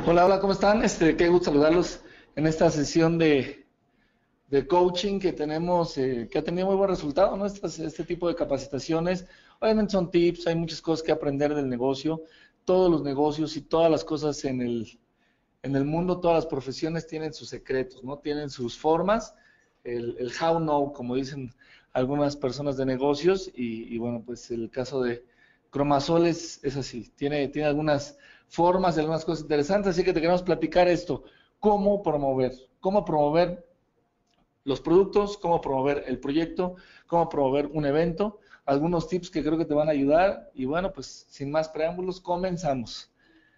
Hola, hola, ¿cómo están? Qué gusto saludarlos en esta sesión de coaching que tenemos, que ha tenido muy buen resultado, ¿no? Este tipo de capacitaciones, obviamente son tips, hay muchas cosas que aprender del negocio, todos los negocios y todas las cosas en el mundo, todas las profesiones tienen sus secretos, ¿no? Tienen sus formas, el how know, como dicen algunas personas de negocios, y bueno, pues el caso de Cromasol es así, tiene algunas formas, algunas cosas interesantes, así que te queremos platicar esto, cómo promover los productos, cómo promover el proyecto, cómo promover un evento, algunos tips que creo que te van a ayudar, y bueno, pues sin más preámbulos, comenzamos.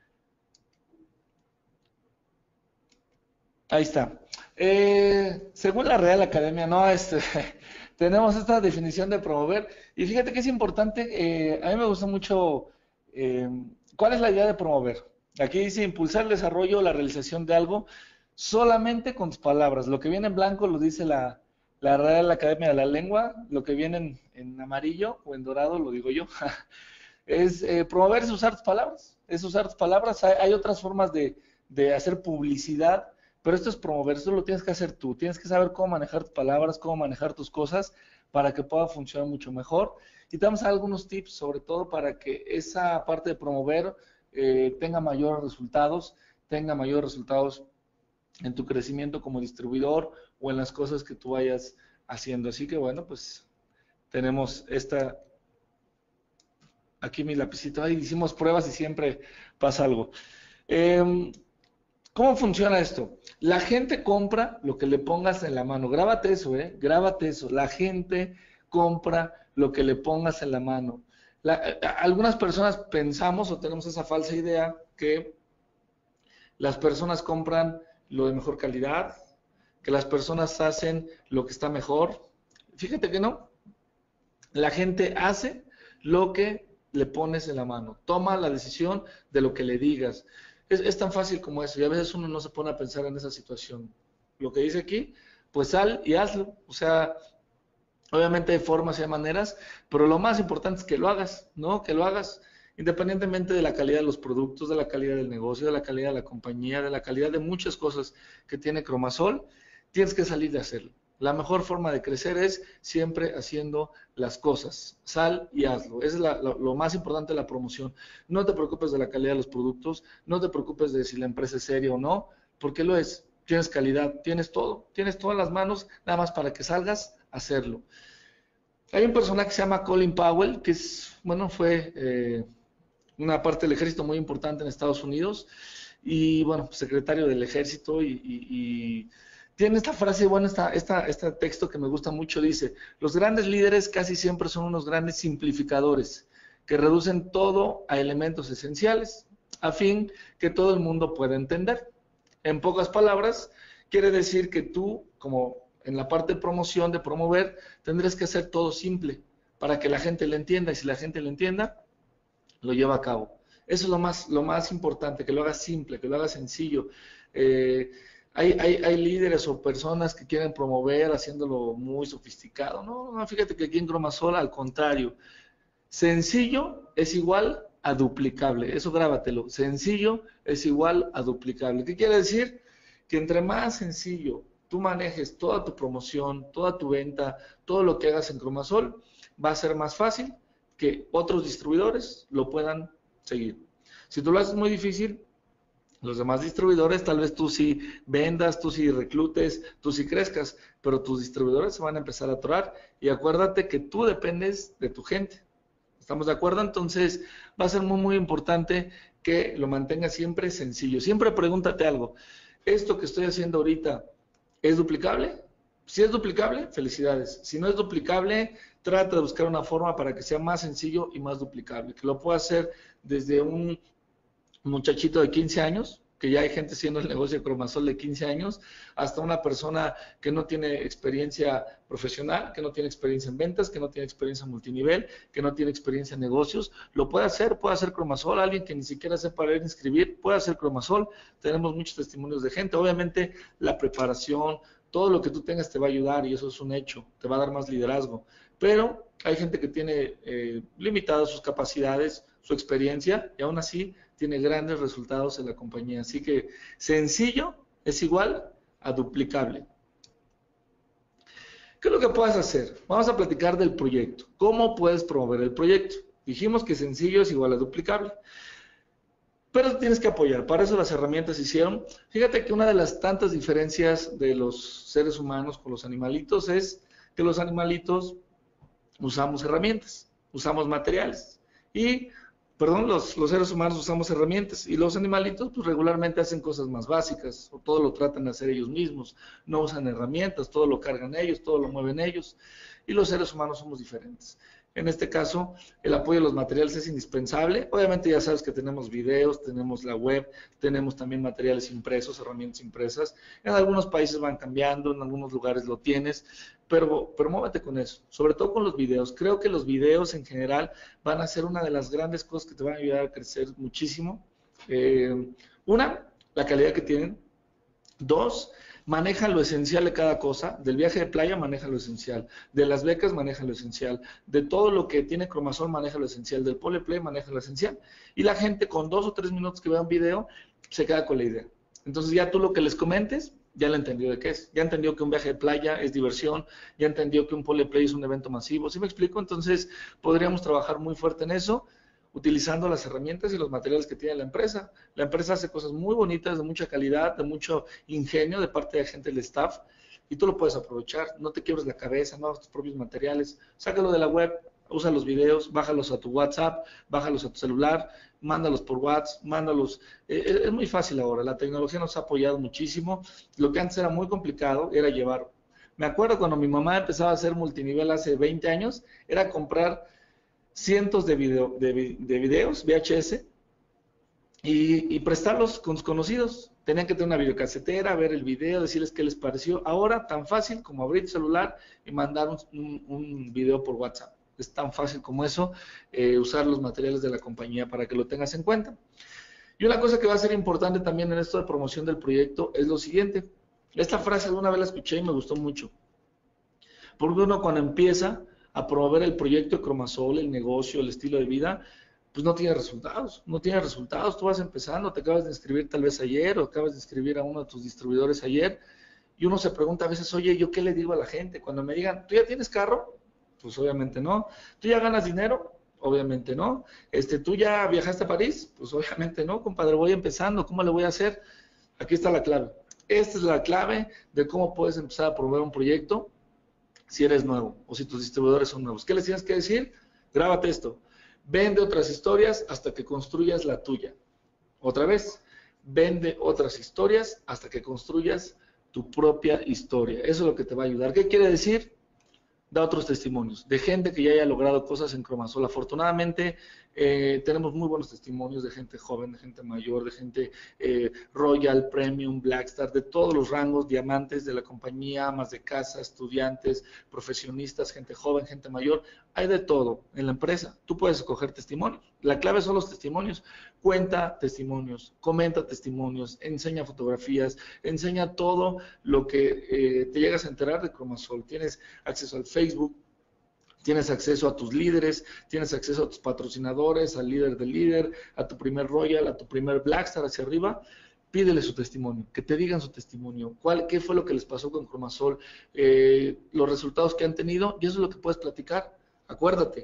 Ahí está. Según la Real Academia, no, tenemos esta definición de promover, y fíjate que es importante, a mí me gusta mucho, eh, ¿cuál es la idea de promover? Aquí dice impulsar el desarrollo o la realización de algo solamente con tus palabras. Lo que viene en blanco lo dice la Real Academia de la Lengua, lo que viene en amarillo o en dorado lo digo yo. Promover es usar tus palabras, es usar tus palabras. Hay otras formas de hacer publicidad, pero esto es promover, esto lo tienes que hacer tú, tienes que saber cómo manejar tus palabras, cómo manejar tus cosas para que pueda funcionar mucho mejor. Y te damos algunos tips, sobre todo para que esa parte de promover tenga mayores resultados en tu crecimiento como distribuidor o en las cosas que tú vayas haciendo. Así que bueno, pues tenemos aquí mi lapicito, ahí hicimos pruebas y siempre pasa algo. ¿Cómo funciona esto? La gente compra lo que le pongas en la mano. Grábate eso, grábate eso. La gente compra lo que le pongas en la mano. Algunas personas pensamos o tenemos esa falsa idea que las personas compran lo de mejor calidad, que las personas hacen lo que está mejor. Fíjate que no. La gente hace lo que le pones en la mano. Toma la decisión de lo que le digas. Es tan fácil como eso. Y a veces uno no se pone a pensar en esa situación. Lo que dice aquí, pues sal y hazlo. O sea, obviamente hay formas y hay maneras, pero lo más importante es que lo hagas, ¿no? Que lo hagas independientemente de la calidad de los productos, de la calidad del negocio, de la calidad de la compañía, de la calidad de muchas cosas que tiene Cromasol, tienes que salir de hacerlo. La mejor forma de crecer es siempre haciendo las cosas. Sal y hazlo. Es lo más importante de la promoción. No te preocupes de la calidad de los productos, no te preocupes de si la empresa es seria o no, porque lo es. Tienes calidad, tienes todo, tienes todas las manos, nada más para que salgas a hacerlo. Hay un personaje que se llama Colin Powell, que fue una parte del ejército muy importante en Estados Unidos, y bueno, secretario del ejército, y tiene esta frase, este texto que me gusta mucho, dice, los grandes líderes casi siempre son unos grandes simplificadores, que reducen todo a elementos esenciales, a fin que todo el mundo pueda entender. En pocas palabras, quiere decir que tú, como en la parte de promoción, de promover, tendrás que hacer todo simple para que la gente le entienda, y si la gente le entienda, lo lleva a cabo. Eso es lo más importante, que lo hagas simple, que lo hagas sencillo. Hay líderes o personas que quieren promover haciéndolo muy sofisticado. No, fíjate que aquí en Cromasol, al contrario, sencillo es igual a duplicable. Eso grábatelo. Sencillo es igual a duplicable. ¿Qué quiere decir? Que entre más sencillo tú manejes toda tu promoción, toda tu venta, todo lo que hagas en Cromasol, va a ser más fácil que otros distribuidores lo puedan seguir. Si tú lo haces muy difícil, los demás distribuidores, tal vez tú sí vendas, tú sí reclutes, tú sí crezcas, pero tus distribuidores se van a empezar a atorar, y acuérdate que tú dependes de tu gente. ¿Estamos de acuerdo? Entonces va a ser muy importante que lo mantengas siempre sencillo. Siempre pregúntate algo. ¿Esto que estoy haciendo ahorita es duplicable? Si es duplicable, felicidades. Si no es duplicable, trata de buscar una forma para que sea más sencillo y más duplicable. Que lo pueda hacer desde un muchachito de 15 años, que ya hay gente haciendo el negocio de Cromasol de 15 años, hasta una persona que no tiene experiencia profesional, que no tiene experiencia en ventas, que no tiene experiencia en multinivel, que no tiene experiencia en negocios, lo puede hacer Cromasol. Alguien que ni siquiera sepa leer ni escribir, puede hacer Cromasol. Tenemos muchos testimonios de gente. Obviamente la preparación, todo lo que tú tengas te va a ayudar, y eso es un hecho, te va a dar más liderazgo, pero hay gente que tiene limitadas sus capacidades, su experiencia y aún así tiene grandes resultados en la compañía. Así que sencillo es igual a duplicable. ¿Qué es lo que puedes hacer? Vamos a platicar del proyecto. ¿Cómo puedes promover el proyecto? Dijimos que sencillo es igual a duplicable. Pero tienes que apoyar. Para eso las herramientas se hicieron. Fíjate que una de las tantas diferencias de los seres humanos con los animalitos es que los animalitos usamos herramientas, usamos materiales. Los seres humanos usamos herramientas y los animalitos pues regularmente hacen cosas más básicas o todo lo tratan de hacer ellos mismos, no usan herramientas, todo lo cargan ellos, todo lo mueven ellos y los seres humanos somos diferentes. En este caso, el apoyo de los materiales es indispensable. Obviamente ya sabes que tenemos videos, tenemos la web, tenemos también materiales impresos, herramientas impresas. En algunos países van cambiando, en algunos lugares lo tienes, pero muévete con eso, sobre todo con los videos. Creo que los videos en general van a ser una de las grandes cosas que te van a ayudar a crecer muchísimo. Una, la calidad que tienen. Dos, maneja lo esencial de cada cosa. Del viaje de playa maneja lo esencial, de las becas maneja lo esencial, de todo lo que tiene Cromasol maneja lo esencial, del Poleplay maneja lo esencial. Y la gente con 2 o 3 minutos que vea un video se queda con la idea. Entonces ya tú lo que les comentes, ya le entendió de qué es. Ya entendió que un viaje de playa es diversión, ya entendió que un Poleplay es un evento masivo. ¿Sí me explico? Entonces podríamos trabajar muy fuerte en eso, utilizando las herramientas y los materiales que tiene la empresa. La empresa hace cosas muy bonitas, de mucha calidad, de mucho ingenio de parte de la gente del staff, y tú lo puedes aprovechar. No te quiebres la cabeza, no hagas tus propios materiales, sácalo de la web, usa los videos, bájalos a tu WhatsApp, bájalos a tu celular, mándalos por WhatsApp, mándalos. Es muy fácil ahora, la tecnología nos ha apoyado muchísimo. Lo que antes era muy complicado era llevar. Me acuerdo cuando mi mamá empezaba a hacer multinivel hace 20 años, era comprar cientos de videos VHS y prestarlos con sus conocidos. Tenían que tener una videocasetera, ver el video, decirles qué les pareció. Ahora, tan fácil como abrir tu celular y mandar un video por WhatsApp. Es tan fácil como eso, usar los materiales de la compañía para que lo tengas en cuenta. Y una cosa que va a ser importante también en esto de promoción del proyecto es lo siguiente. Esta frase alguna vez la escuché y me gustó mucho. Porque uno cuando empieza a promover el proyecto de Cromasol, el negocio, el estilo de vida, pues no tiene resultados, tú vas empezando, te acabas de inscribir tal vez ayer o acabas de inscribir a uno de tus distribuidores ayer y uno se pregunta a veces, oye, ¿yo qué le digo a la gente? Cuando me digan, ¿tú ya tienes carro? Pues obviamente no. ¿Tú ya ganas dinero? Obviamente no. ¿Tú ya viajaste a París? Pues obviamente no, compadre, voy empezando, ¿cómo le voy a hacer? Aquí está la clave. Esta es la clave de cómo puedes empezar a promover un proyecto si eres nuevo o si tus distribuidores son nuevos. ¿Qué les tienes que decir? Grábate esto. Vende otras historias hasta que construyas la tuya. Otra vez, vende otras historias hasta que construyas tu propia historia. Eso es lo que te va a ayudar. ¿Qué quiere decir? Da otros testimonios de gente que ya haya logrado cosas en Cromasol. Afortunadamente, tenemos muy buenos testimonios de gente joven, de gente mayor, de gente Royal, Premium, Blackstar, de todos los rangos, diamantes de la compañía, amas de casa, estudiantes, profesionistas, gente joven, gente mayor. Hay de todo en la empresa. Tú puedes escoger testimonios. La clave son los testimonios. Cuenta testimonios, comenta testimonios, enseña fotografías, enseña todo lo que te llegas a enterar de Cromasol. Tienes acceso al Facebook, tienes acceso a tus líderes, tienes acceso a tus patrocinadores, al líder del líder, a tu primer Royal, a tu primer Blackstar hacia arriba. Pídele su testimonio, que te digan su testimonio, qué fue lo que les pasó con Cromasol, los resultados que han tenido, y eso es lo que puedes platicar. Acuérdate,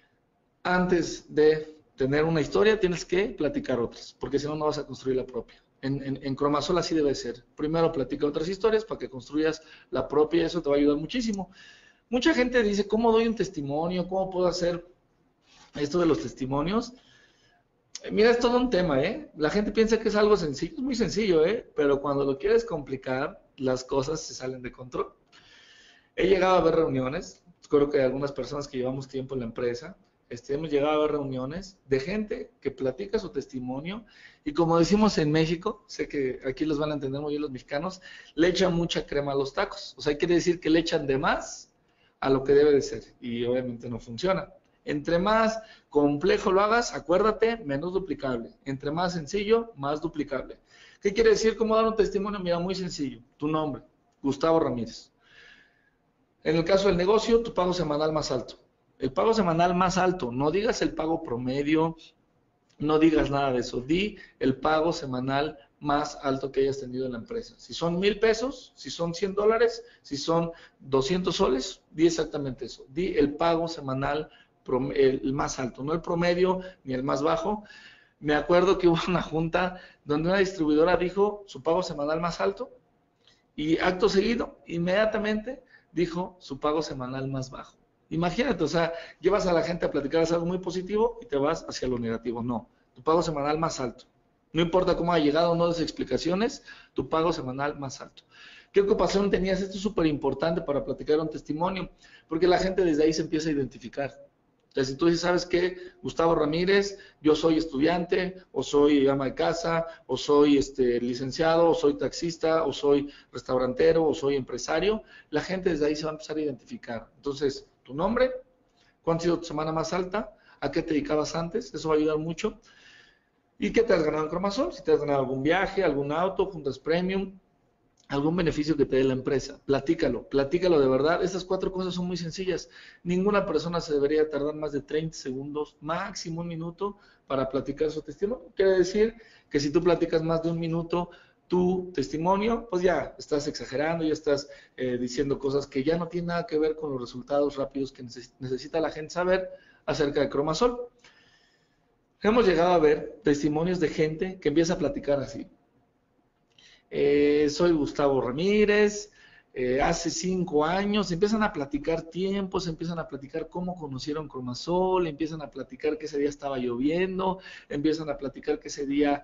antes de tener una historia tienes que platicar otras, porque si no, no vas a construir la propia. En Cromasol así debe ser. Primero platica otras historias para que construyas la propia y eso te va a ayudar muchísimo. Mucha gente dice, ¿cómo doy un testimonio? ¿Cómo puedo hacer esto de los testimonios? Mira, es todo un tema, ¿eh? La gente piensa que es algo sencillo, es muy sencillo, ¿eh? Pero cuando lo quieres complicar, las cosas se salen de control. He llegado a ver reuniones, creo que algunas personas que llevamos tiempo en la empresa, hemos llegado a ver reuniones de gente que platica su testimonio y como decimos en México, sé que aquí los van a entender muy bien los mexicanos, le echan mucha crema a los tacos. O sea, quiere decir que le echan de más a lo que debe de ser y obviamente no funciona. Entre más complejo lo hagas, acuérdate, menos duplicable. Entre más sencillo, más duplicable. ¿Qué quiere decir cómo dar un testimonio? Mira, muy sencillo. Tu nombre, Gustavo Ramírez. En el caso del negocio, tu pago semanal más alto. El pago semanal más alto, no digas el pago promedio, No digas nada de eso. Di el pago semanal más alto que hayas tenido en la empresa. Si son 1,000 pesos, si son $100, si son 200 soles, di exactamente eso. Di el pago semanal el más alto, no el promedio ni el más bajo. Me acuerdo que hubo una junta donde una distribuidora dijo su pago semanal más alto y acto seguido, inmediatamente dijo su pago semanal más bajo. Imagínate, o sea, llevas a la gente a platicar algo muy positivo y te vas hacia lo negativo. No, tu pago semanal más alto. No importa cómo ha llegado o no las explicaciones, tu pago semanal más alto. ¿Qué ocupación tenías? Esto es súper importante para platicar un testimonio, porque la gente desde ahí se empieza a identificar. Entonces, si tú dices, ¿sabes qué? Gustavo Ramírez, yo soy estudiante, o soy ama de casa, o soy licenciado, o soy taxista, o soy restaurantero, o soy empresario, la gente desde ahí se va a empezar a identificar. Entonces, tu nombre, cuándo ha sido tu semana más alta, a qué te dedicabas antes, eso va a ayudar mucho. ¿Y qué te has ganado en Cromasol? Si te has ganado algún viaje, algún auto, juntas premium, algún beneficio que te dé la empresa. Platícalo de verdad. Estas 4 cosas son muy sencillas. Ninguna persona se debería tardar más de 30 segundos, máximo 1 minuto, para platicar su testimonio. Quiere decir que si tú platicas más de 1 minuto tu testimonio, pues ya estás exagerando, ya estás diciendo cosas que ya no tienen nada que ver con los resultados rápidos que necesita la gente saber acerca de Cromasol. Hemos llegado a ver testimonios de gente que empieza a platicar así. Soy Gustavo Ramírez, hace 5 años, empiezan a platicar tiempos, empiezan a platicar cómo conocieron Cromasol, empiezan a platicar que ese día estaba lloviendo, empiezan a platicar que ese día,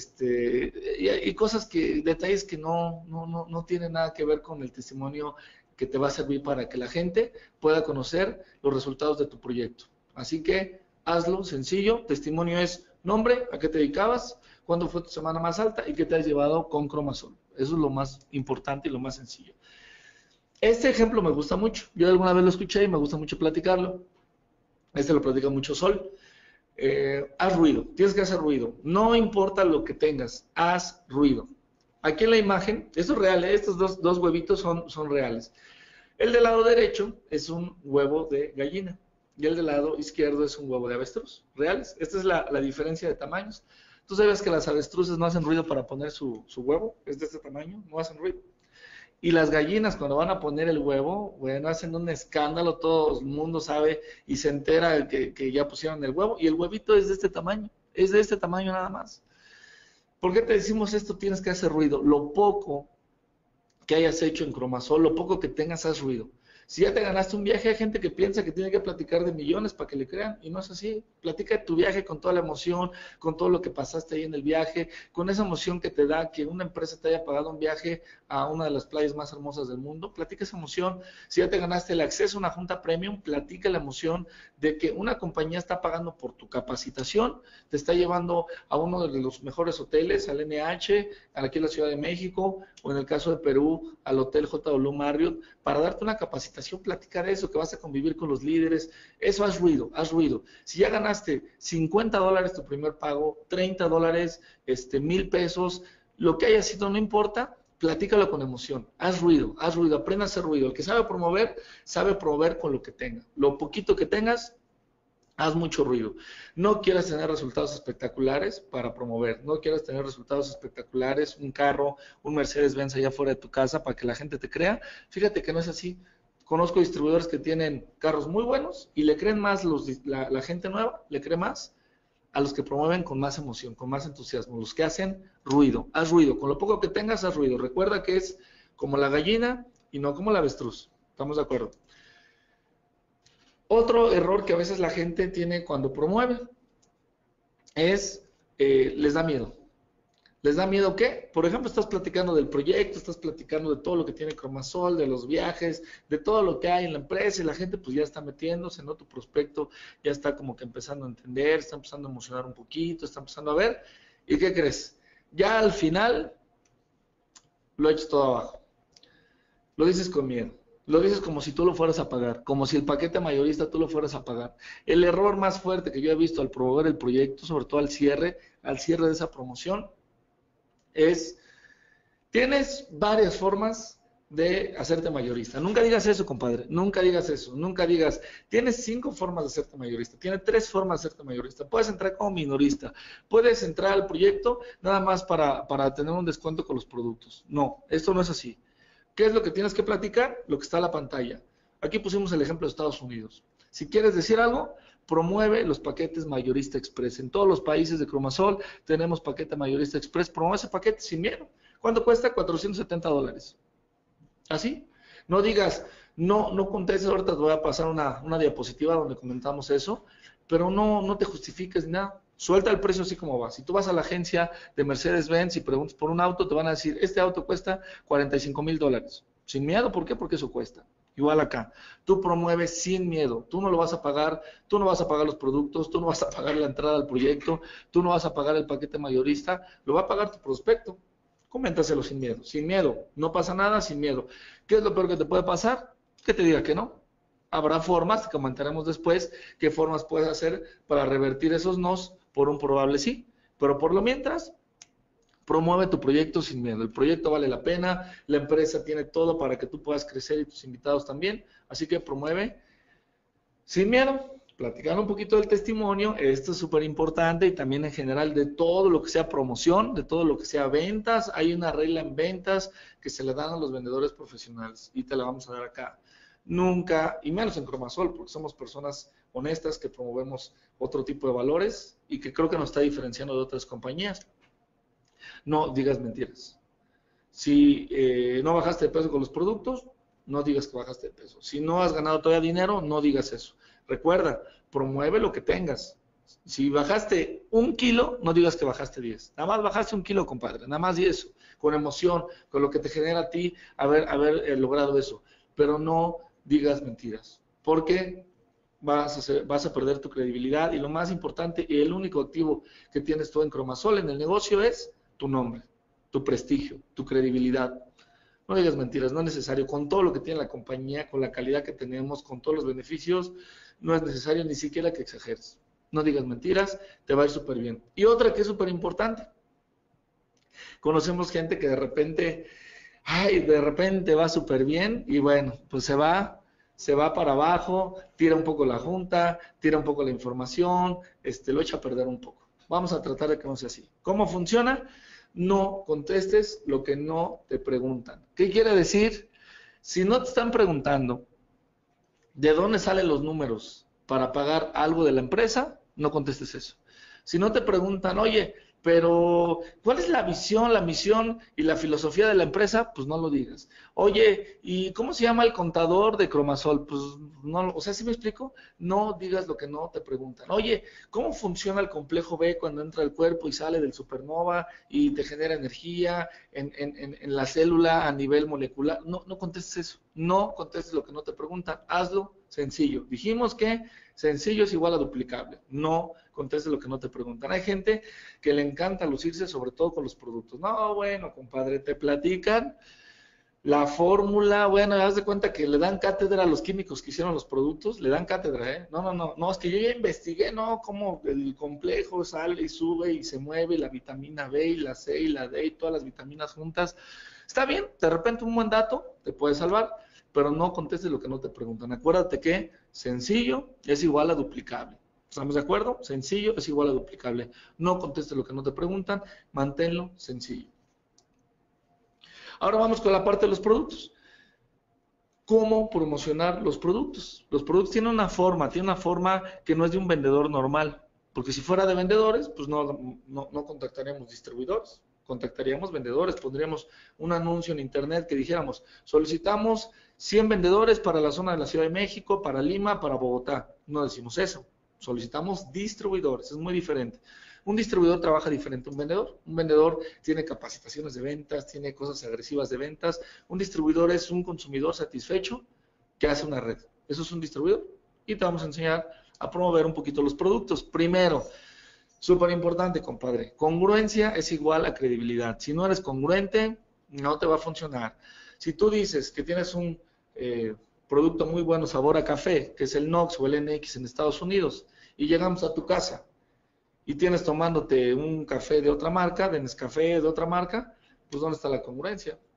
y cosas detalles que no tienen nada que ver con el testimonio que te va a servir para que la gente pueda conocer los resultados de tu proyecto. Así que hazlo sencillo, testimonio es nombre, a qué te dedicabas, cuándo fue tu semana más alta y qué te has llevado con Cromasol. Eso es lo más importante y lo más sencillo. Este ejemplo me gusta mucho. Yo alguna vez lo escuché y me gusta mucho platicarlo. Lo platica mucho Sol. Haz ruido. Tienes que hacer ruido. No importa lo que tengas. Haz ruido. Aquí en la imagen, esto es real, estos dos huevitos son reales. El del lado derecho es un huevo de gallina y el del lado izquierdo es un huevo de avestruz. Reales. Esta es la diferencia de tamaños. ¿Tú sabes que las avestruces no hacen ruido para poner su huevo? Es de este tamaño, no hacen ruido. Y las gallinas cuando van a poner el huevo, bueno, hacen un escándalo, todo el mundo sabe y se entera que ya pusieron el huevo. Y el huevito es de este tamaño nada más. ¿Por qué te decimos esto? Tienes que hacer ruido. Lo poco que hayas hecho en Cromasol, lo poco que tengas, haz ruido. Si ya te ganaste un viaje, hay gente que piensa que tiene que platicar de millones para que le crean, y no es así. Platica de tu viaje con toda la emoción, con todo lo que pasaste ahí en el viaje, con esa emoción que te da que una empresa te haya pagado un viaje a una de las playas más hermosas del mundo. Platica esa emoción. Si ya te ganaste el acceso a una junta premium, platica la emoción de que una compañía está pagando por tu capacitación, te está llevando a uno de los mejores hoteles, al NH, aquí en la Ciudad de México, o en el caso de Perú, al Hotel JW Marriott, para darte una capacitación. Platica de eso, que vas a convivir con los líderes. Eso, haz ruido, haz ruido. Si ya ganaste $50 tu primer pago, $30, 1,000 pesos, lo que haya sido, no importa, platícalo con emoción. Haz ruido, aprende a hacer ruido. El que sabe promover con lo que tenga. Lo poquito que tengas, haz mucho ruido. No quieras tener resultados espectaculares para promover. No quieras tener resultados espectaculares, un carro, un Mercedes-Benz allá fuera de tu casa para que la gente te crea. Fíjate que no es así. Conozco distribuidores que tienen carros muy buenos y le creen más la gente nueva, le cree más a los que promueven con más emoción, con más entusiasmo, los que hacen ruido. Haz ruido. Con lo poco que tengas, haz ruido. Recuerda que es como la gallina y no como la avestruz. ¿Estamos de acuerdo? Otro error que a veces la gente tiene cuando promueve es, les da miedo. ¿Les da miedo qué? Por ejemplo, estás platicando del proyecto, estás platicando de todo lo que tiene Cromasol, de los viajes, de todo lo que hay en la empresa, y la gente pues ya está metiéndose, ¿no? Tu prospecto ya está como que empezando a entender, está empezando a emocionar un poquito, está empezando a ver. ¿Y qué crees? Ya al final lo echas todo abajo. Lo dices con miedo. Lo dices como si tú lo fueras a pagar, como si el paquete mayorista tú lo fueras a pagar. El error más fuerte que yo he visto al promover el proyecto, sobre todo al cierre de esa promoción, tienes varias formas de hacerte mayorista. Nunca digas eso, compadre. Nunca digas eso. Nunca digas, tienes 5 formas de hacerte mayorista. Tienes 3 formas de hacerte mayorista. Puedes entrar como minorista. Puedes entrar al proyecto nada más para tener un descuento con los productos. No, esto no es así. ¿Qué es lo que tienes que platicar? Lo que está en la pantalla. Aquí pusimos el ejemplo de Estados Unidos. Si quieres decir algo, promueve los paquetes Mayorista Express. En todos los países de Cromasol tenemos paquete Mayorista Express. Promueve ese paquete sin miedo. ¿Cuánto cuesta? $470. ¿Así? No digas, no contestes, ahorita te voy a pasar una diapositiva donde comentamos eso, pero no te justifiques ni nada. Suelta el precio así como va. Si tú vas a la agencia de Mercedes-Benz y preguntas por un auto, te van a decir, este auto cuesta $45,000. Sin miedo, ¿por qué? Porque eso cuesta. Igual acá, tú promueves sin miedo, tú no lo vas a pagar, tú no vas a pagar los productos, tú no vas a pagar la entrada al proyecto, tú no vas a pagar el paquete mayorista, lo va a pagar tu prospecto. Coméntaselo sin miedo, no pasa nada sin miedo. ¿Qué es lo peor que te puede pasar? Que te diga que no. Habrá formas, te comentaremos después, qué formas puedes hacer para revertir esos nos por un probable sí. Pero por lo mientras, promueve tu proyecto sin miedo. El proyecto vale la pena, la empresa tiene todo para que tú puedas crecer y tus invitados también. Así que promueve sin miedo. Platicar un poquito del testimonio, esto es súper importante, y también en general de todo lo que sea promoción, de todo lo que sea ventas. Hay una regla en ventas que se le dan a los vendedores profesionales y te la vamos a dar acá. Nunca, y menos en Cromasol, porque somos personas honestas que promovemos otro tipo de valores y que creo que nos está diferenciando de otras compañías. No digas mentiras. Si no bajaste de peso con los productos, no digas que bajaste de peso. Si no has ganado todavía dinero, no digas eso. Recuerda, promueve lo que tengas. Si bajaste 1 kilo, no digas que bajaste 10. Nada más bajaste 1 kilo, compadre. Nada más di eso. Con emoción, con lo que te genera a ti haber logrado eso. Pero no digas mentiras. Porque vas a perder tu credibilidad. Y lo más importante, y el único activo que tienes tú en Cromasol, en el negocio, es tu nombre, tu prestigio, tu credibilidad. No digas mentiras, no es necesario. Con todo lo que tiene la compañía, con la calidad que tenemos, con todos los beneficios, no es necesario ni siquiera que exageres. No digas mentiras, te va a ir súper bien. Y otra que es súper importante. Conocemos gente que de repente va súper bien y bueno, pues se va para abajo, tira un poco la junta, tira un poco la información, lo echa a perder un poco. Vamos a tratar de que no sea así. ¿Cómo funciona? No contestes lo que no te preguntan. ¿Qué quiere decir? Si no te están preguntando de dónde salen los números para pagar algo de la empresa, no contestes eso. Si no te preguntan, oye, pero ¿cuál es la visión, la misión y la filosofía de la empresa? Pues no lo digas. Oye, ¿y cómo se llama el contador de Cromasol? Pues no, o sea, ¿sí me explico? No digas lo que no te preguntan. Oye, ¿cómo funciona el complejo B cuando entra al cuerpo y sale del supernova y te genera energía en la célula a nivel molecular? No contestes eso. No contestes lo que no te preguntan. Hazlo sencillo. Dijimos que sencillo es igual a duplicable. No contestes lo que no te preguntan. Hay gente que le encanta lucirse, sobre todo con los productos. No, bueno, compadre, te platican la fórmula, bueno, haz de cuenta que le dan cátedra a los químicos que hicieron los productos, le dan cátedra, ¿eh? No, es que yo ya investigué, ¿no? Cómo el complejo sale y sube y se mueve, y la vitamina B y la C y la D y todas las vitaminas juntas. Está bien, de repente un buen dato te puede salvar, pero no contestes lo que no te preguntan. Acuérdate que sencillo es igual a duplicable. ¿Estamos de acuerdo? Sencillo es igual a duplicable. No contestes lo que no te preguntan, manténlo sencillo. Ahora vamos con la parte de los productos. ¿Cómo promocionar los productos? Los productos tienen una forma que no es de un vendedor normal. Porque si fuera de vendedores, pues no contactaríamos distribuidores, contactaríamos vendedores, pondríamos un anuncio en internet que dijéramos, solicitamos 100 vendedores para la zona de la Ciudad de México, para Lima, para Bogotá. No decimos eso, solicitamos distribuidores, es muy diferente. Un distribuidor trabaja diferente a un vendedor. Un vendedor tiene capacitaciones de ventas, tiene cosas agresivas de ventas. Un distribuidor es un consumidor satisfecho que hace una red. Eso es un distribuidor. Y te vamos a enseñar a promover un poquito los productos. Primero, súper importante, compadre, congruencia es igual a credibilidad. Si no eres congruente, no te va a funcionar. Si tú dices que tienes un producto muy bueno, sabor a café, que es el Knox o el NX en Estados Unidos, y llegamos a tu casa, y tienes tomándote un café de otra marca, de Nescafé de otra marca, pues ¿dónde está la congruencia?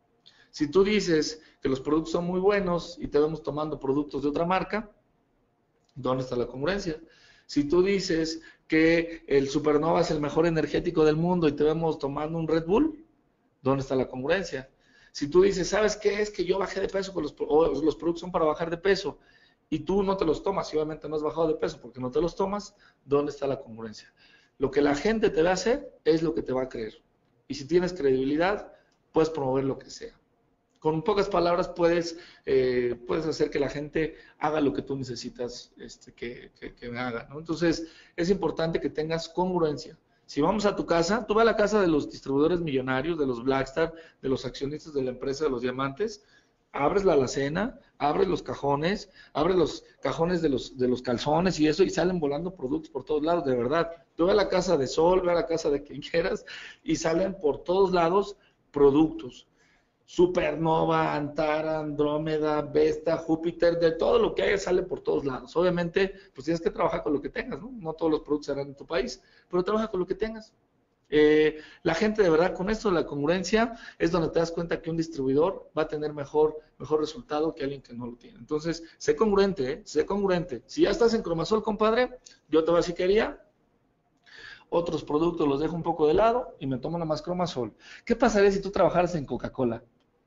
Si tú dices que los productos son muy buenos y te vemos tomando productos de otra marca, ¿dónde está la congruencia? Si tú dices que el Supernova es el mejor energético del mundo y te vemos tomando un Red Bull, ¿dónde está la congruencia? Si tú dices, ¿sabes qué? Es que yo bajé de peso, con los productos son para bajar de peso, y tú no te los tomas, y obviamente no has bajado de peso porque no te los tomas, ¿dónde está la congruencia? Lo que la gente te va a hacer es lo que te va a creer. Y si tienes credibilidad, puedes promover lo que sea. Con pocas palabras puedes hacer que la gente haga lo que tú necesitas que haga, ¿no? Entonces, es importante que tengas congruencia. Si vamos a tu casa, tú vas a la casa de los distribuidores millonarios, de los Blackstar, de los accionistas de la empresa de los diamantes, abres la alacena, abres los cajones de los calzones y eso, y salen volando productos por todos lados, de verdad. Tú vas a la casa de Sol, ve a la casa de quien quieras, y salen por todos lados productos. Supernova, Antara, Andrómeda, Vesta, Júpiter, de todo lo que haya sale por todos lados. Obviamente, pues tienes que trabajar con lo que tengas, ¿no? No todos los productos serán en tu país, pero trabaja con lo que tengas. La gente de verdad, con esto de la congruencia, es donde te das cuenta que un distribuidor va a tener mejor resultado que alguien que no lo tiene. Entonces, sé congruente, ¿eh? Sé congruente. Si ya estás en Cromasol, compadre, yo te voy a decir que haría. Otros productos los dejo un poco de lado y me tomo nada más Cromasol. ¿Qué pasaría si tú trabajaras en Coca-Cola?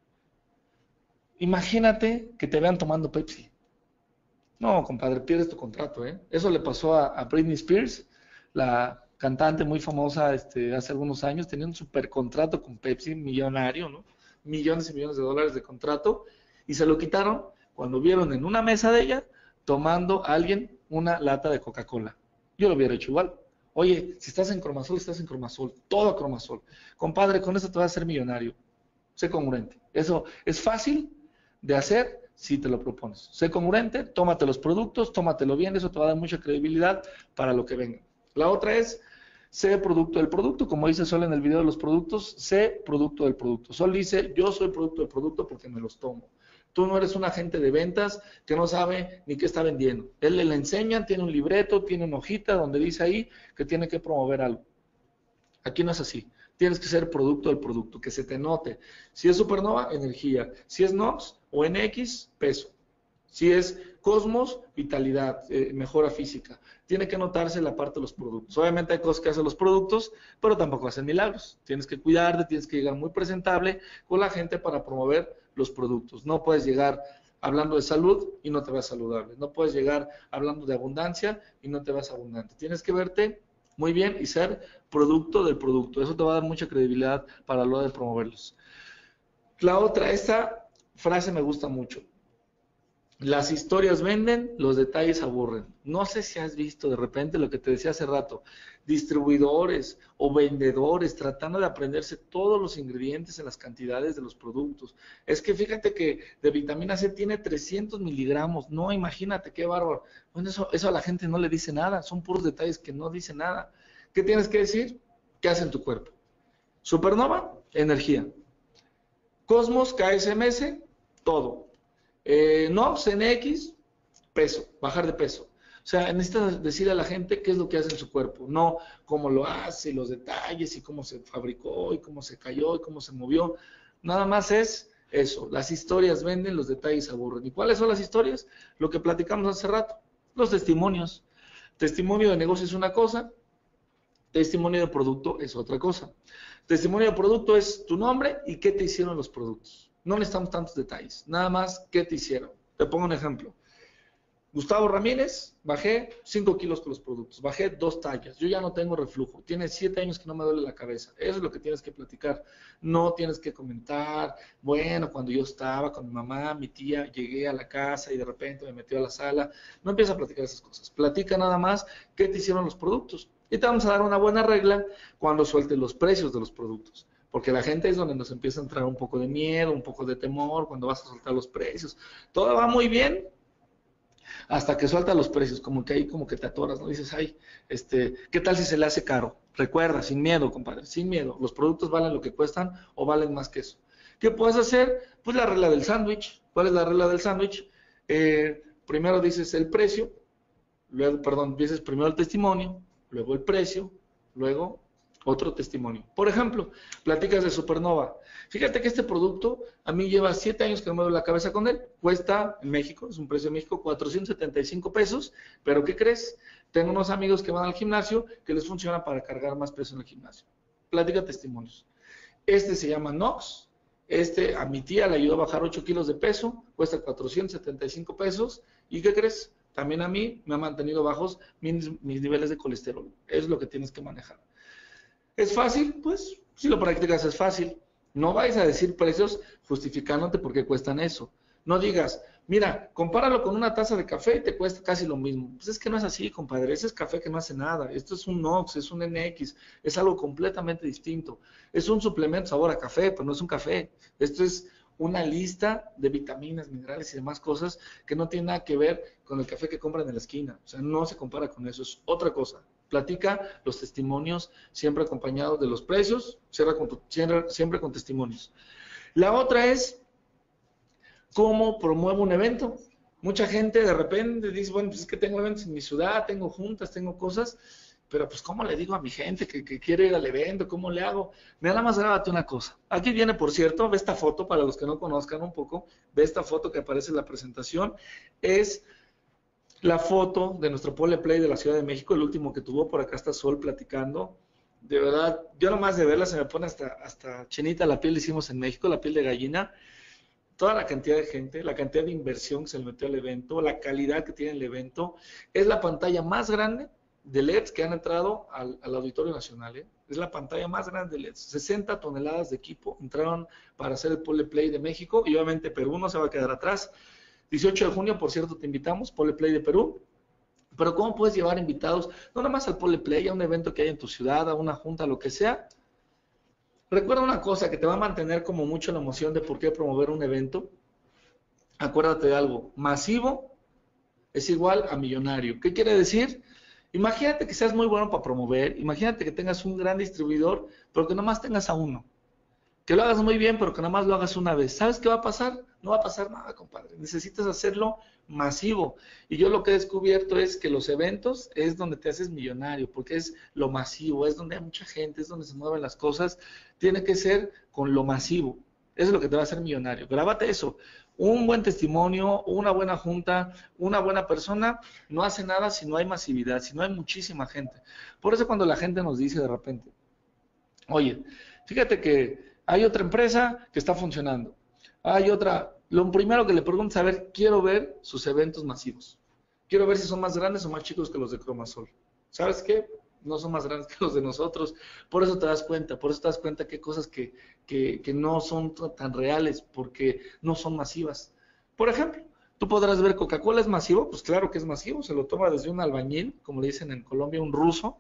Imagínate que te vean tomando Pepsi. No, compadre, pierdes tu contrato, ¿eh? Eso le pasó a Britney Spears, la cantante muy famosa hace algunos años, tenía un super contrato con Pepsi, millonario, ¿no? Millones y millones de dólares de contrato, y se lo quitaron cuando vieron en una mesa de ella tomando a alguien una lata de Coca-Cola. Yo lo hubiera hecho igual. Oye, si estás en Cromasol, todo Cromasol. Compadre, con eso te vas a hacer millonario. Sé congruente. Eso es fácil de hacer si te lo propones. Sé congruente, tómate los productos, tómatelo bien, eso te va a dar mucha credibilidad para lo que venga. La otra es, sé producto del producto, como dice Sol en el video de los productos, sé producto del producto. Sol dice, yo soy producto del producto porque me los tomo. Tú no eres un agente de ventas que no sabe ni qué está vendiendo. Él le enseñan, tiene un libreto, tiene una hojita donde dice ahí que tiene que promover algo. Aquí no es así. Tienes que ser producto del producto, que se te note. Si es Supernova, energía. Si es NOx o NX, peso. Si es Cosmos, vitalidad, mejora física. Tiene que notarse la parte de los productos. Obviamente hay cosas que hacen los productos, pero tampoco hacen milagros. Tienes que cuidarte, tienes que llegar muy presentable con la gente para promover los productos. No puedes llegar hablando de salud y no te vas saludable. No puedes llegar hablando de abundancia y no te vas abundante. Tienes que verte muy bien y ser producto del producto. Eso te va a dar mucha credibilidad para lo de promoverlos. La otra, esta frase me gusta mucho. Las historias venden, los detalles aburren. No sé si has visto de repente lo que te decía hace rato, distribuidores o vendedores tratando de aprenderse todos los ingredientes en las cantidades de los productos. Es que fíjate que de vitamina C tiene 300 miligramos. No, imagínate qué bárbaro. Bueno, eso a la gente no le dice nada. Son puros detalles que no dicen nada. ¿Qué tienes que decir? ¿Qué hace en tu cuerpo? Supernova, energía. Cosmos, KSMS, todo. NOx, NX, peso, bajar de peso. O sea, necesitas decirle a la gente qué es lo que hace en su cuerpo, no cómo lo hace, los detalles y cómo se fabricó y cómo se cayó y cómo se movió. Nada más es eso. Las historias venden, los detalles aburren. ¿Y cuáles son las historias? Lo que platicamos hace rato, los testimonios. Testimonio de negocio es una cosa, testimonio de producto es otra cosa. Testimonio de producto es tu nombre y qué te hicieron los productos. No necesitamos tantos detalles, nada más qué te hicieron. Te pongo un ejemplo. Gustavo Ramírez, bajé 5 kilos con los productos, bajé 2 tallas, yo ya no tengo reflujo, tiene 7 años que no me duele la cabeza. Eso es lo que tienes que platicar. No tienes que comentar, bueno, cuando yo estaba con mi mamá, mi tía, llegué a la casa y de repente me metió a la sala. No empieza a platicar esas cosas, platica nada más qué te hicieron los productos. Y te vamos a dar una buena regla cuando sueltes los precios de los productos. Porque la gente es donde nos empieza a entrar un poco de miedo, un poco de temor, cuando vas a soltar los precios. Todo va muy bien hasta que suelta los precios, como que ahí como que te atoras, ¿no? Dices, ay, ¿qué tal si se le hace caro? Recuerda, sin miedo, compadre, sin miedo. Los productos valen lo que cuestan o valen más que eso. ¿Qué puedes hacer? Pues la regla del sándwich. ¿Cuál es la regla del sándwich? Primero dices el precio, luego, dices primero el testimonio, luego el precio, luego Otro testimonio. Por ejemplo, platicas de Supernova. Fíjate que este producto a mí lleva 7 años que me muevo la cabeza con él. Cuesta en México, es un precio de México, 475 pesos. Pero ¿qué crees? Tengo unos amigos que van al gimnasio que les funciona para cargar más peso en el gimnasio. Platica testimonios. Este se llama Nox. Este a mi tía le ayudó a bajar 8 kilos de peso. Cuesta 475 pesos. ¿Y qué crees? También a mí me ha mantenido bajos mis niveles de colesterol. Es lo que tienes que manejar. ¿Es fácil? Pues si lo practicas es fácil. No vais a decir precios justificándote por qué cuestan eso. No digas, mira, compáralo con una taza de café y te cuesta casi lo mismo. Pues es que no es así, compadre. Ese es café que no hace nada. Esto es un Nox, es un NX, es algo completamente distinto. Es un suplemento sabor a café, pero no es un café. Esto es una lista de vitaminas, minerales y demás cosas que no tienen nada que ver con el café que compran en la esquina. O sea, no se compara con eso, es otra cosa. Platica los testimonios siempre acompañados de los precios, siempre con testimonios. La otra es cómo promuevo un evento. Mucha gente de repente dice, bueno, pues es que tengo eventos en mi ciudad, tengo juntas, tengo cosas, pero pues ¿cómo le digo a mi gente que quiere ir al evento? ¿Cómo le hago? Nada más grábate una cosa. Aquí viene, por cierto, ve esta foto, para los que no conozcan un poco, ve esta foto que aparece en la presentación, es la foto de nuestro Pole Play de la Ciudad de México, el último que tuvo. Por acá está Sol platicando. De verdad, yo nomás de verla se me pone hasta chinita la piel, hicimos en México, la piel de gallina. Toda la cantidad de gente, la cantidad de inversión que se le metió al evento, la calidad que tiene el evento. Es la pantalla más grande de LEDs que han entrado al Auditorio Nacional. Es la pantalla más grande de LEDs. 60 toneladas de equipo entraron para hacer el Pole Play de México y obviamente Perú no se va a quedar atrás. 18 de junio, por cierto, te invitamos, Pole Play de Perú. Pero ¿cómo puedes llevar invitados, no nada más al Pole Play, a un evento que hay en tu ciudad, a una junta, lo que sea? Recuerda una cosa que te va a mantener como mucho la emoción de por qué promover un evento. Acuérdate de algo, masivo es igual a millonario. ¿Qué quiere decir? Imagínate que seas muy bueno para promover, imagínate que tengas un gran distribuidor, pero que nomás tengas a uno. Que lo hagas muy bien, pero que nada más lo hagas una vez. ¿Sabes qué va a pasar? No va a pasar nada, compadre. Necesitas hacerlo masivo. Y yo lo que he descubierto es que los eventos es donde te haces millonario, porque es lo masivo, es donde hay mucha gente, es donde se mueven las cosas. Tiene que ser con lo masivo. Eso es lo que te va a hacer millonario. Grábate eso. Un buen testimonio, una buena junta, una buena persona, no hace nada si no hay masividad, si no hay muchísima gente. Por eso cuando la gente nos dice de repente, oye, fíjate que hay otra empresa que está funcionando. Hay otra. Lo primero que le pregunto es, a ver, quiero ver sus eventos masivos. Quiero ver si son más grandes o más chicos que los de Cromasol. ¿Sabes qué? No son más grandes que los de nosotros. Por eso te das cuenta que hay cosas que no son tan reales, porque no son masivas. Por ejemplo, tú podrás ver Coca-Cola es masivo, pues claro que es masivo, se lo toma desde un albañil, como le dicen en Colombia, un ruso,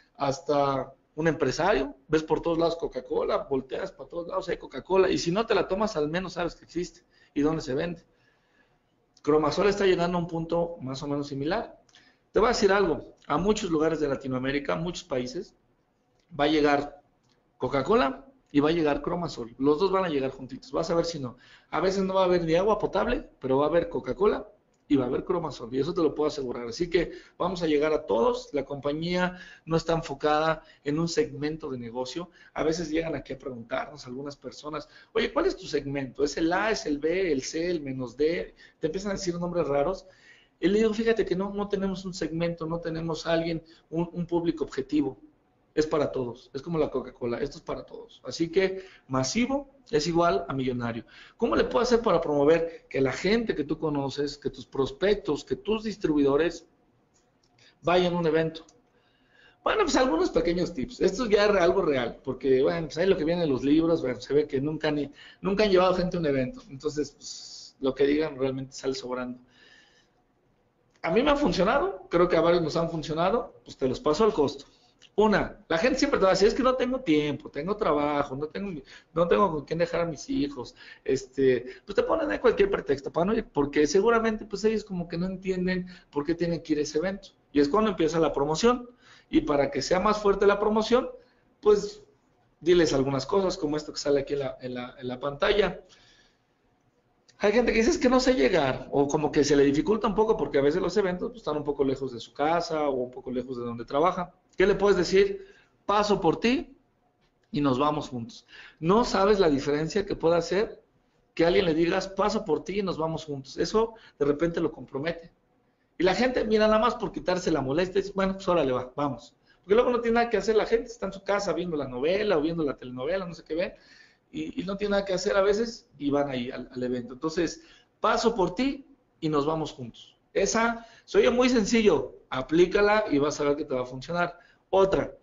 hasta un empresario, ves por todos lados Coca-Cola, volteas para todos lados, hay Coca-Cola, y si no te la tomas, al menos sabes que existe y dónde se vende. Cromasol está llegando a un punto más o menos similar. Te voy a decir algo, a muchos lugares de Latinoamérica, muchos países, va a llegar Coca-Cola y va a llegar Cromasol. Los dos van a llegar juntitos, vas a ver si no. A veces no va a haber ni agua potable, pero va a haber Coca-Cola y va a haber Cromasol, y eso te lo puedo asegurar. Así que vamos a llegar a todos. La compañía no está enfocada en un segmento de negocio. A veces llegan aquí a preguntarnos algunas personas, oye, ¿cuál es tu segmento? ¿Es el A, es el B, el C, el menos D? Te empiezan a decir nombres raros. Y le digo, fíjate que no tenemos un segmento, no tenemos a alguien, un público objetivo. Es para todos, es como la Coca-Cola, esto es para todos. Así que masivo es igual a millonario. ¿Cómo le puedo hacer para promover que la gente que tú conoces, que tus prospectos, que tus distribuidores vayan a un evento? Bueno, pues algunos pequeños tips. Esto ya es algo real, porque bueno, pues ahí lo que viene en los libros, bueno, se ve que nunca han llevado gente a un evento. Entonces, pues, lo que digan realmente sale sobrando. A mí me ha funcionado, creo que a varios nos han funcionado, pues te los paso al costo. Una, la gente siempre te va a decir, es que no tengo tiempo, tengo trabajo, no tengo con quién dejar a mis hijos, pues te ponen ahí cualquier pretexto para no ir, porque seguramente pues ellos como que no entienden por qué tienen que ir a ese evento. Y es cuando empieza la promoción, y para que sea más fuerte la promoción, pues diles algunas cosas, como esto que sale aquí en la pantalla. Hay gente que dice es que no sé llegar, o como que se le dificulta un poco porque a veces los eventos pues, están un poco lejos de su casa o un poco lejos de donde trabaja. ¿Qué le puedes decir? Paso por ti y nos vamos juntos. No sabes la diferencia que puede hacer que a alguien le digas, paso por ti y nos vamos juntos. Eso de repente lo compromete. Y la gente, mira, nada más por quitarse la molestia, dice, bueno, pues órale, va, vamos. Porque luego no tiene nada que hacer, la gente está en su casa viendo la novela o viendo la telenovela, no sé qué ven, y no tiene nada que hacer a veces y van ahí al evento. Entonces, paso por ti y nos vamos juntos. Esa, soy muy sencillo, aplícala y vas a ver que te va a funcionar. Otra,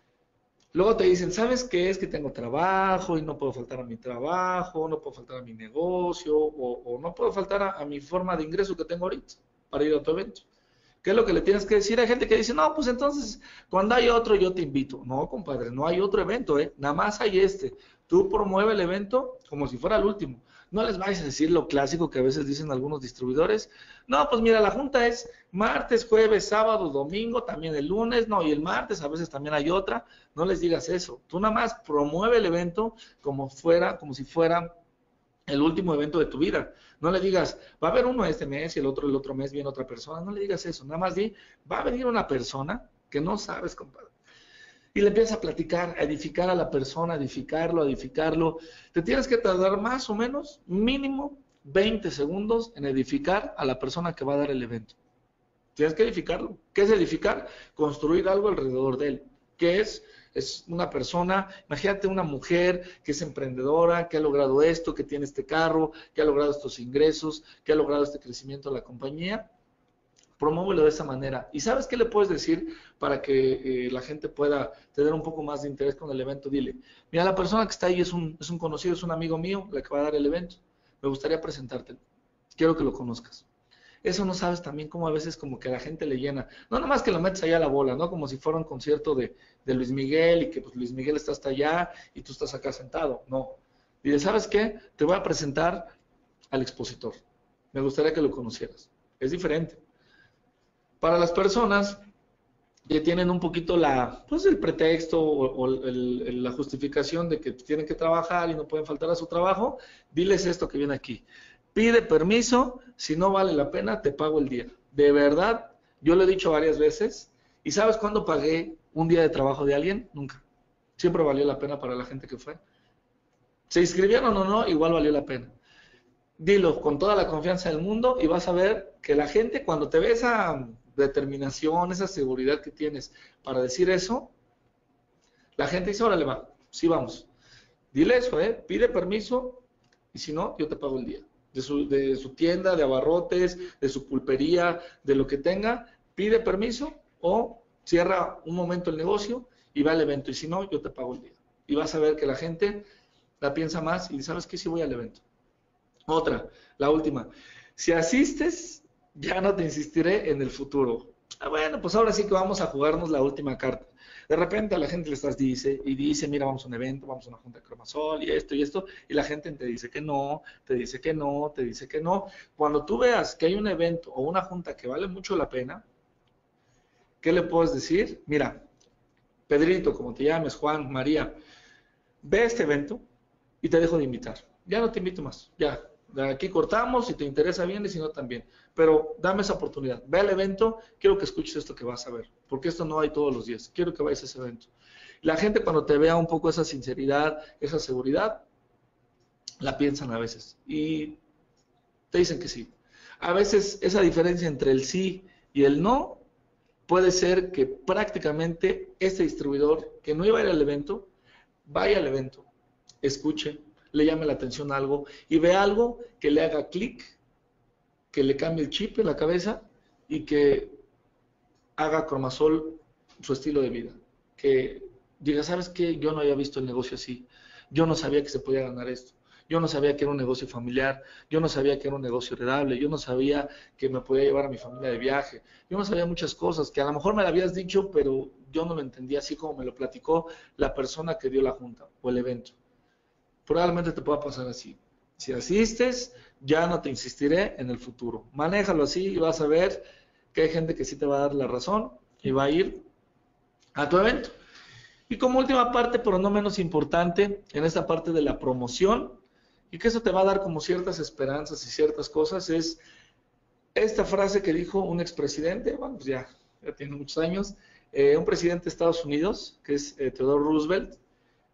luego te dicen, ¿sabes qué? Es que tengo trabajo y no puedo faltar a mi trabajo, no puedo faltar a mi negocio o no puedo faltar a mi forma de ingreso que tengo ahorita para ir a tu evento. ¿Qué es lo que le tienes que decir? Hay gente que dice, no, pues entonces, cuando hay otro, yo te invito. No, compadre, no hay otro evento, ¿eh? Nada más hay este. Tú promueve el evento como si fuera el último. No les vayas a decir lo clásico que a veces dicen algunos distribuidores. No, pues mira, la junta es martes, jueves, sábado, domingo, también el lunes, no, y el martes a veces también hay otra. No les digas eso. Tú nada más promueve el evento como si fuera el último evento de tu vida. No le digas, va a haber uno este mes y el otro mes viene otra persona. No le digas eso. Nada más di, va a venir una persona que no sabes, compadre. Y le empiezas a platicar, a edificar a la persona, a edificarlo. Te tienes que tardar más o menos, mínimo, 20 segundos en edificar a la persona que va a dar el evento. Tienes que edificarlo. ¿Qué es edificar? Construir algo alrededor de él. ¿Qué es? Es una persona, imagínate una mujer que es emprendedora, que ha logrado esto, que tiene este carro, que ha logrado estos ingresos, que ha logrado este crecimiento de la compañía. Promóvelo de esa manera. ¿Y sabes qué le puedes decir para que la gente pueda tener un poco más de interés con el evento? Dile, mira, la persona que está ahí es un conocido, es un amigo mío, la que va a dar el evento. Me gustaría presentártelo. Quiero que lo conozcas. Eso no sabes también cómo a veces como que a la gente le llena. No nada más que lo metes allá a la bola, ¿no? Como si fuera un concierto de Luis Miguel y que pues Luis Miguel está hasta allá y tú estás acá sentado. No. Dile, ¿sabes qué? Te voy a presentar al expositor. Me gustaría que lo conocieras. Es diferente. Para las personas que tienen un poquito pues el pretexto o la justificación de que tienen que trabajar y no pueden faltar a su trabajo, diles esto que viene aquí. Pide permiso, si no vale la pena, te pago el día. De verdad, yo lo he dicho varias veces, ¿y sabes cuándo pagué un día de trabajo de alguien? Nunca. Siempre valió la pena para la gente que fue. Se inscribieron o no, igual valió la pena. Dilo con toda la confianza del mundo y vas a ver que la gente cuando te ve esa determinación, esa seguridad que tienes para decir eso, la gente dice, órale va, sí vamos. Dile eso, pide permiso y si no, yo te pago el día. De su tienda, de abarrotes, de su pulpería, de lo que tenga, pide permiso o cierra un momento el negocio y va al evento. Y si no, yo te pago el día. Y vas a ver que la gente la piensa más y ¿sabes qué? Sí voy al evento. Otra, la última. Si asistes, ya no te insistiré en el futuro. Bueno, pues ahora sí que vamos a jugarnos la última carta. De repente a la gente le estás dice, mira, vamos a un evento, vamos a una junta de Cromasol y esto, y la gente te dice que no, te dice que no, te dice que no. Cuando tú veas que hay un evento o una junta que vale mucho la pena, ¿qué le puedes decir? Mira, Pedrito, como te llames, Juan, María, ve este evento y te dejo de invitar. Ya no te invito más, ya. De aquí cortamos, si te interesa bien y si no también. Pero dame esa oportunidad. Ve al evento, quiero que escuches esto que vas a ver, porque esto no hay todos los días. Quiero que vayas a ese evento. La gente cuando te vea un poco esa sinceridad, esa seguridad, la piensan a veces y te dicen que sí. A veces esa diferencia entre el sí y el no puede ser que prácticamente este distribuidor que no iba a ir al evento, vaya al evento, escuche, le llame la atención a algo y ve algo que le haga clic, que le cambie el chip en la cabeza y que haga Cromasol su estilo de vida. Que diga, ¿sabes qué? Yo no había visto el negocio así. Yo no sabía que se podía ganar esto. Yo no sabía que era un negocio familiar. Yo no sabía que era un negocio heredable. Yo no sabía que me podía llevar a mi familia de viaje. Yo no sabía muchas cosas que a lo mejor me lo habías dicho, pero yo no lo entendía así como me lo platicó la persona que dio la junta o el evento. Probablemente te pueda pasar así. Si asistes, ya no te insistiré en el futuro. Manéjalo así y vas a ver que hay gente que sí te va a dar la razón y va a ir a tu evento. Y como última parte, pero no menos importante, en esta parte de la promoción, y que eso te va a dar como ciertas esperanzas y ciertas cosas, es esta frase que dijo un expresidente, bueno, pues ya tiene muchos años, un presidente de Estados Unidos, que es Theodore Roosevelt,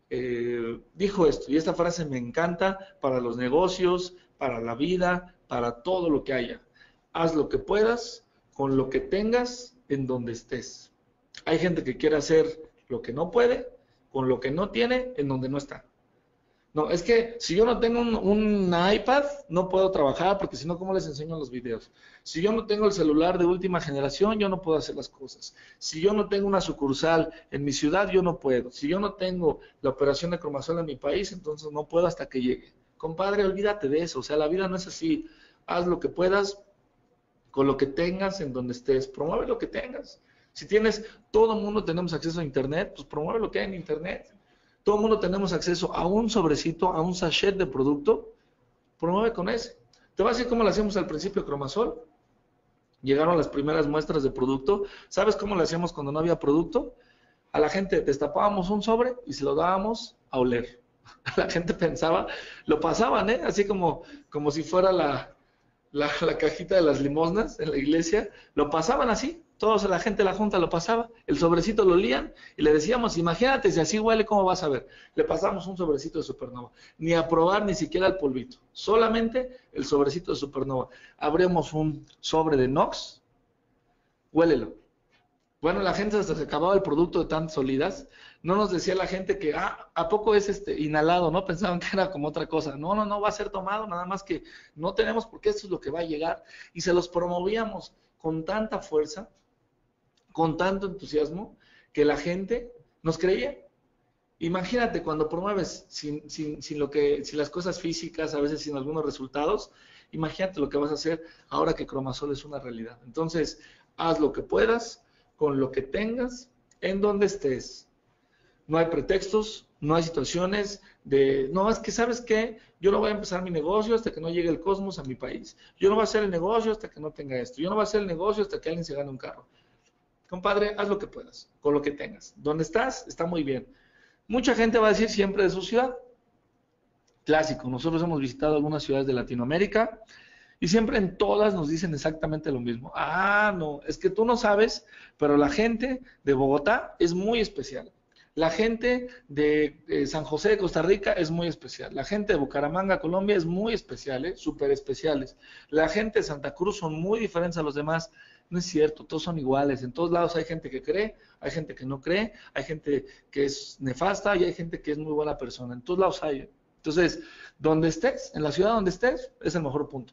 dijo esto, y esta frase me encanta para los negocios, para la vida, para todo lo que haya. Haz lo que puedas, con lo que tengas, en donde estés. Hay gente que quiere hacer lo que no puede, con lo que no tiene, en donde no está. No, es que si yo no tengo un iPad, no puedo trabajar, porque si no, ¿cómo les enseño los videos? Si yo no tengo el celular de última generación, yo no puedo hacer las cosas. Si yo no tengo una sucursal en mi ciudad, yo no puedo. Si yo no tengo la operación de Cromasol en mi país, entonces no puedo hasta que llegue. Compadre, olvídate de eso. O sea, la vida no es así. Haz lo que puedas, con lo que tengas, en donde estés. Promueve lo que tengas. Si tienes, todo el mundo tenemos acceso a Internet, pues promueve lo que hay en Internet. Todo el mundo tenemos acceso a un sobrecito, a un sachet de producto, promueve con ese. Te voy a decir cómo lo hacíamos al principio de Cromasol. Llegaron las primeras muestras de producto. ¿Sabes cómo lo hacíamos cuando no había producto? A la gente destapábamos un sobre y se lo dábamos a oler. La gente pensaba, lo pasaban, así como si fuera la cajita de las limosnas en la iglesia, lo pasaban así. Todos, la gente de la junta lo pasaba, el sobrecito lo olían y le decíamos, imagínate si así huele, ¿cómo vas a ver? Le pasamos un sobrecito de Supernova, ni a probar ni siquiera el polvito, solamente el sobrecito de Supernova. Abrimos un sobre de Nox, huélelo. Bueno, la gente hasta se acababa el producto de tantas olidas, no nos decía la gente que, ¿a poco es inhalado? No pensaban que era como otra cosa. No, va a ser tomado, nada más que no tenemos porque esto es lo que va a llegar. Y se los promovíamos con tanta fuerza, con tanto entusiasmo, que la gente nos creía. Imagínate cuando promueves sin las cosas físicas, a veces sin algunos resultados, imagínate lo que vas a hacer ahora que Cromasol es una realidad. Entonces, haz lo que puedas, con lo que tengas, en donde estés. No hay pretextos, no hay situaciones de, no, es que ¿sabes qué? Yo no voy a empezar mi negocio hasta que no llegue el Cosmos a mi país. Yo no voy a hacer el negocio hasta que no tenga esto. Yo no voy a hacer el negocio hasta que alguien se gane un carro. Compadre, haz lo que puedas, con lo que tengas. Donde estás, está muy bien. Mucha gente va a decir siempre de su ciudad. Clásico, nosotros hemos visitado algunas ciudades de Latinoamérica y siempre en todas nos dicen exactamente lo mismo. No, es que tú no sabes, pero la gente de Bogotá es muy especial. La gente de San José de Costa Rica es muy especial. La gente de Bucaramanga, Colombia es muy especial, súper especiales. La gente de Santa Cruz son muy diferentes a los demás. No es cierto, todos son iguales. En todos lados hay gente que cree, hay gente que no cree, hay gente que es nefasta y hay gente que es muy buena persona. En todos lados hay. Entonces, donde estés, en la ciudad donde estés, es el mejor punto.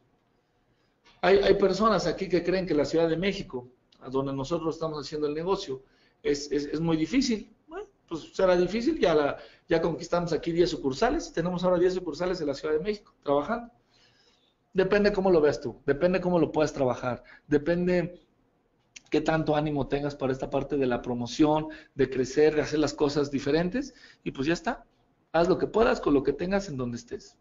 Hay personas aquí que creen que la Ciudad de México, a donde nosotros estamos haciendo el negocio, es muy difícil. Bueno, pues será difícil, ya conquistamos aquí 10 sucursales, tenemos ahora 10 sucursales en la Ciudad de México trabajando. Depende cómo lo veas tú, depende cómo lo puedas trabajar, depende qué tanto ánimo tengas para esta parte de la promoción, de crecer, de hacer las cosas diferentes, y pues ya está. Haz lo que puedas con lo que tengas en donde estés.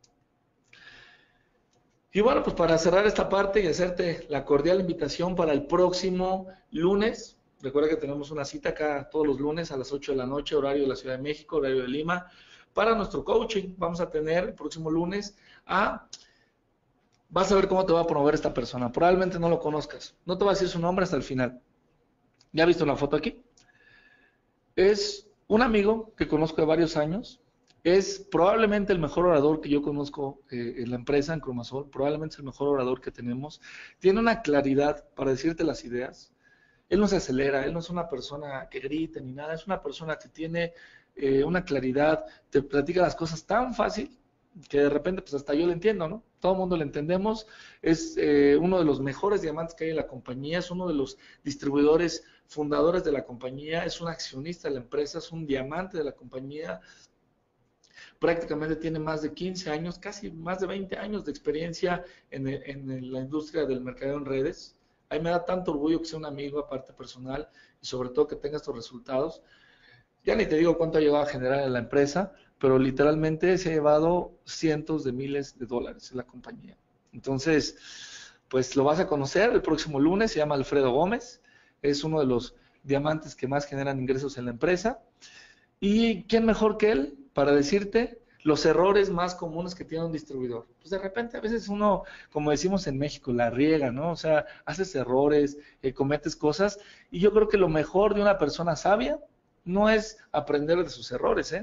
Y bueno, pues para cerrar esta parte y hacerte la cordial invitación para el próximo lunes, recuerda que tenemos una cita acá todos los lunes a las 8 de la noche, horario de la Ciudad de México, horario de Lima, para nuestro coaching. Vamos a tener el próximo lunes vas a ver cómo te va a promover esta persona. Probablemente no lo conozcas, no te va a decir su nombre hasta el final. ¿Ya has visto la foto aquí? Es un amigo que conozco de varios años. Es probablemente el mejor orador que yo conozco en la empresa, en Cromasol. Probablemente es el mejor orador que tenemos. Tiene una claridad para decirte las ideas. Él no se acelera, él no es una persona que grite ni nada. Es una persona que tiene una claridad, te platica las cosas tan fácil que de repente pues hasta yo lo entiendo, ¿no? Todo el mundo lo entendemos. Es uno de los mejores diamantes que hay en la compañía. Es uno de los distribuidores fundadores de la compañía. Es un accionista de la empresa. Es un diamante de la compañía. Prácticamente tiene más de 15 años, casi más de 20 años de experiencia en la industria del mercadeo en redes. A mí me da tanto orgullo que sea un amigo, aparte personal, y sobre todo que tenga estos resultados. Ya ni te digo cuánto ha llegado a generar en la empresa, pero literalmente se ha llevado cientos de miles de dólares en la compañía. Entonces, pues lo vas a conocer el próximo lunes, se llama Alfredo Gómez, es uno de los diamantes que más generan ingresos en la empresa. ¿Y quién mejor que él para decirte los errores más comunes que tiene un distribuidor? Pues de repente a veces uno, como decimos en México, la riega, ¿no? O sea, haces errores, cometes cosas, y yo creo que lo mejor de una persona sabia no es aprender de sus errores,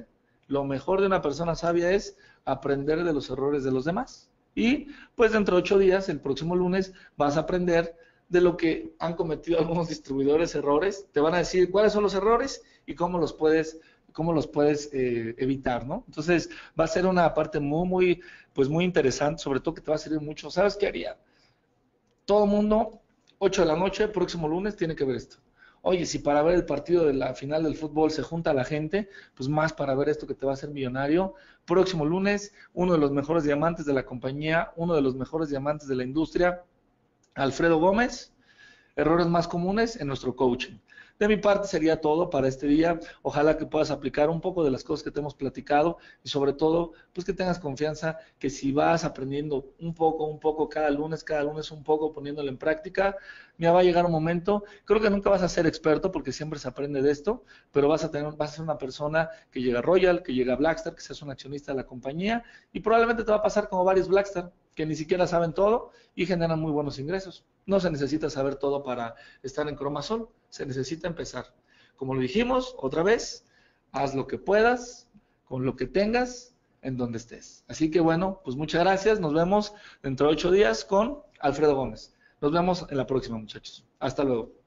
Lo mejor de una persona sabia es aprender de los errores de los demás. Y pues dentro de 8 días, el próximo lunes, vas a aprender de lo que han cometido algunos distribuidores errores. Te van a decir cuáles son los errores y cómo los puedes evitar, ¿no? Entonces va a ser una parte pues muy interesante, sobre todo que te va a servir mucho. ¿Sabes qué haría? Todo el mundo, 8 de la noche, próximo lunes, tiene que ver esto. Oye, si para ver el partido de la final del fútbol se junta la gente, pues más para ver esto que te va a hacer millonario. Próximo lunes, uno de los mejores diamantes de la compañía, uno de los mejores diamantes de la industria, Alfredo Gómez, errores más comunes en nuestro coaching. De mi parte sería todo para este día. Ojalá que puedas aplicar un poco de las cosas que te hemos platicado y sobre todo, pues que tengas confianza que si vas aprendiendo un poco cada lunes un poco poniéndolo en práctica, ya va a llegar un momento. Creo que nunca vas a ser experto porque siempre se aprende de esto, pero vas a ser una persona que llega a Royal, que llega a Blackstar, que seas un accionista de la compañía y probablemente te va a pasar como varios Blackstar que ni siquiera saben todo y generan muy buenos ingresos. No se necesita saber todo para estar en Cromasol, se necesita empezar. Como lo dijimos otra vez, haz lo que puedas, con lo que tengas, en donde estés. Así que bueno, pues muchas gracias, nos vemos dentro de 8 días con Alfredo Gómez. Nos vemos en la próxima, muchachos. Hasta luego.